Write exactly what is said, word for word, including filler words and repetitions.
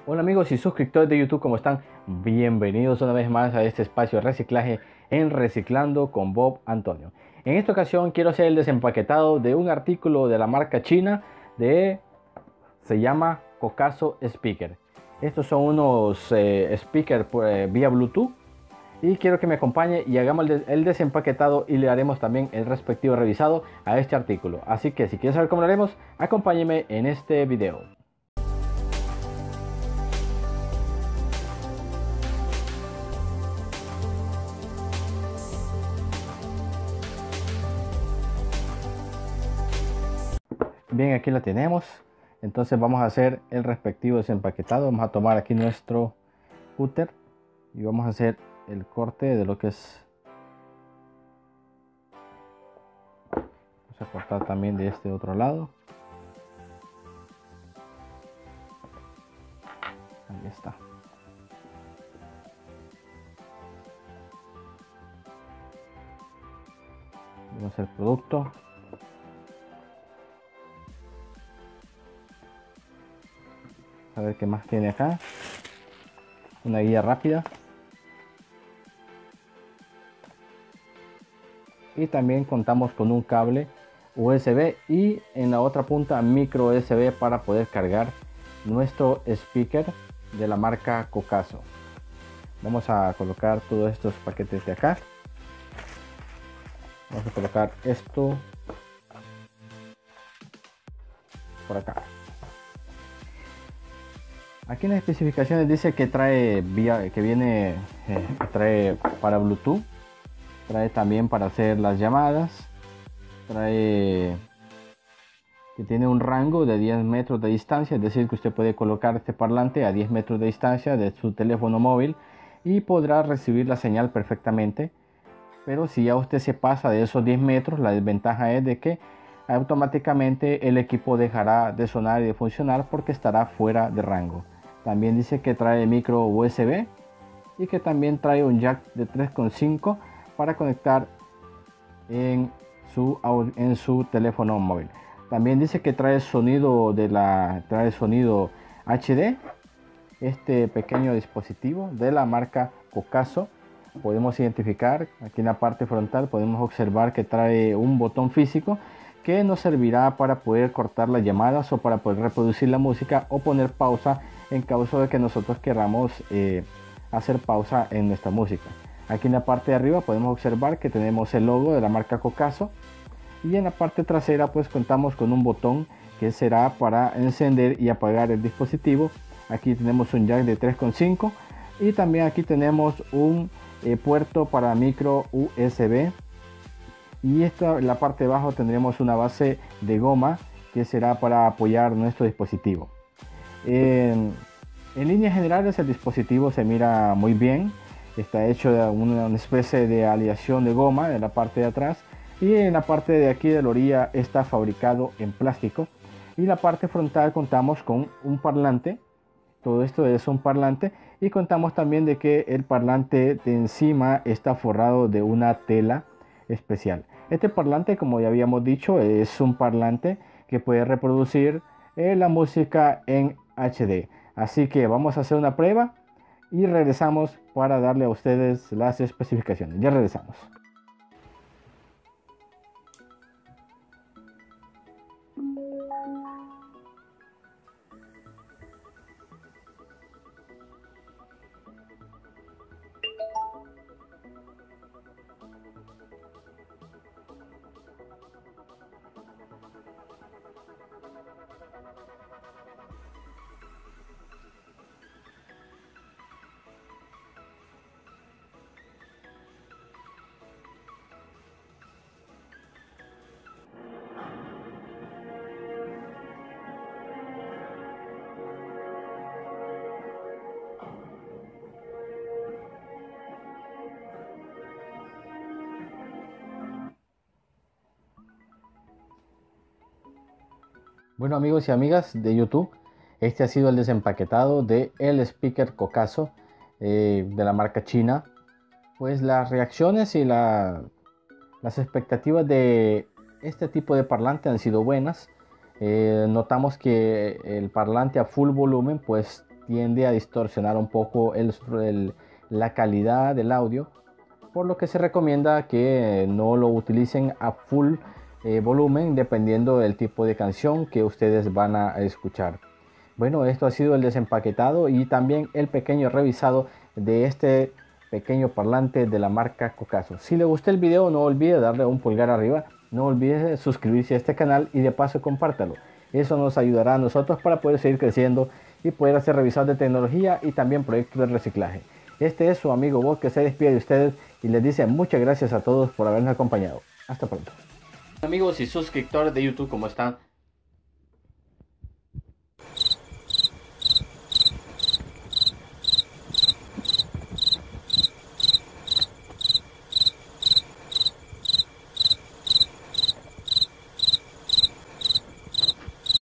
Hola amigos y suscriptores de YouTube, ¿cómo están? Bienvenidos una vez más a este espacio de reciclaje en Reciclando con Bob Antonio. En esta ocasión quiero hacer el desempaquetado de un artículo de la marca china de... se llama Kokazo Speaker. Estos son unos eh, speakers eh, vía Bluetooth y quiero que me acompañe y hagamos el, el desempaquetado y le haremos también el respectivo revisado a este artículo. Así que si quieres saber cómo lo haremos, acompáñeme en este video. Bien, aquí la tenemos. Entonces vamos a hacer el respectivo desempaquetado. Vamos a tomar aquí nuestro cúter y vamos a hacer el corte de lo que es. Vamos a cortar también de este otro lado. Ahí está. Vamos al producto. A ver qué más tiene acá. Una guía rápida. Y también contamos con un cable U S B y en la otra punta micro U S B para poder cargar nuestro speaker de la marca Kokazo. Vamos a colocar todos estos paquetes de acá. Vamos a colocar esto por acá. Aquí en las especificaciones dice que trae vía, que viene, eh, que trae para Bluetooth, trae también para hacer las llamadas, trae que tiene un rango de diez metros de distancia, es decir que usted puede colocar este parlante a diez metros de distancia de su teléfono móvil y podrá recibir la señal perfectamente. Pero si ya usted se pasa de esos diez metros, la desventaja es de que automáticamente el equipo dejará de sonar y de funcionar porque estará fuera de rango. También dice que trae micro U S B y que también trae un jack de tres coma cinco para conectar en su, en su teléfono móvil. También dice que trae sonido de la trae sonido H D. Este pequeño dispositivo de la marca Kokazo podemos identificar aquí en la parte frontal, podemos observar que trae un botón físico que nos servirá para poder cortar las llamadas o para poder reproducir la música o poner pausa en caso de que nosotros queramos eh, hacer pausa en nuestra música. Aquí en la parte de arriba podemos observar que tenemos el logo de la marca Kokazo y en la parte trasera pues contamos con un botón que será para encender y apagar el dispositivo. Aquí tenemos un jack de tres coma cinco y también aquí tenemos un eh, puerto para micro U S B. Y esta, en la parte de abajo tendremos una base de goma que será para apoyar nuestro dispositivo. En, en líneas generales el dispositivo se mira muy bien. Está hecho de una, una especie de aleación de goma en la parte de atrás. Y en la parte de aquí de la orilla está fabricado en plástico. Y la parte frontal contamos con un parlante. Todo esto es un parlante. Y contamos también de que el parlante de encima está forrado de una tela especial. Este parlante, como ya habíamos dicho, es un parlante que puede reproducir eh, la música en H D. Así que vamos a hacer una prueba y regresamos para darle a ustedes las especificaciones. Ya regresamos. Bueno amigos y amigas de YouTube, este ha sido el desempaquetado de el speaker Kokazo eh, de la marca china. Pues las reacciones y la, las expectativas de este tipo de parlante han sido buenas. Eh, notamos que el parlante a full volumen pues tiende a distorsionar un poco el, el, la calidad del audio, por lo que se recomienda que no lo utilicen a full eh, volumen dependiendo del tipo de canción que ustedes van a escuchar. Bueno, esto ha sido el desempaquetado y también el pequeño revisado de este pequeño parlante de la marca Cocaso. Si le gustó el video, no olvide darle un pulgar arriba, no olvide suscribirse a este canal y de paso compártalo. Eso nos ayudará a nosotros para poder seguir creciendo y poder hacer revisados de tecnología y también proyectos de reciclaje. Este es su amigo Bob que se despide de ustedes y les dice muchas gracias a todos por habernos acompañado. Hasta pronto. Amigos y suscriptores de YouTube, ¿cómo están?